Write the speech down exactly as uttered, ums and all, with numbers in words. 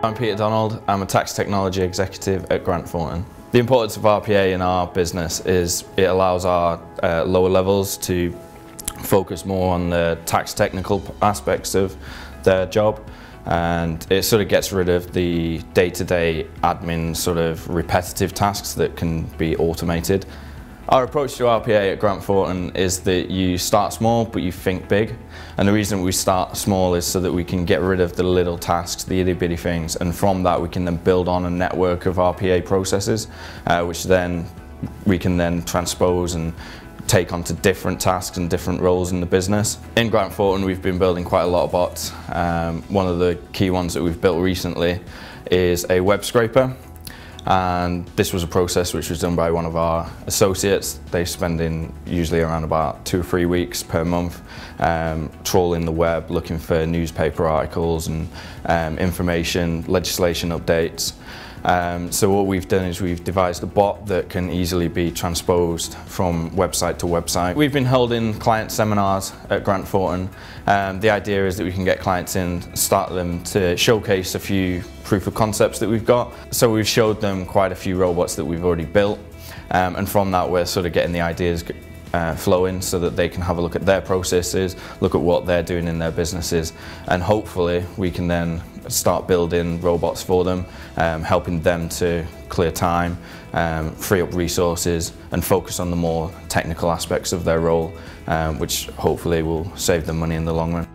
I'm Peter Donald. I'm a tax technology executive at Grant Thornton. The importance of R P A in our business is it allows our uh, lower levels to focus more on the tax technical aspects of their job, and it sort of gets rid of the day-to-day admin sort of repetitive tasks that can be automated. Our approach to R P A at Grant Thornton is that you start small but you think big, and the reason we start small is so that we can get rid of the little tasks, the itty bitty things, and from that we can then build on a network of R P A processes uh, which then we can then transpose and take onto different tasks and different roles in the business. In Grant Thornton we've been building quite a lot of bots. Um, one of the key ones that we've built recently is a web scraper. And this was a process which was done by one of our associates. They spend in usually around about two or three weeks per month um, trawling the web, looking for newspaper articles and um, information, legislation updates. Um, so what we've done is we've devised a bot that can easily be transposed from website to website. We've been holding client seminars at Grant Thornton. Um, the idea is that we can get clients in, start them to showcase a few proof of concepts that we've got. So we've showed them quite a few robots that we've already built, um, and from that we're sort of getting the ideas Uh, flowing so that they can have a look at their processes, look at what they're doing in their businesses, and hopefully we can then start building robots for them, um, helping them to clear time, um, free up resources and focus on the more technical aspects of their role, um, which hopefully will save them money in the long run.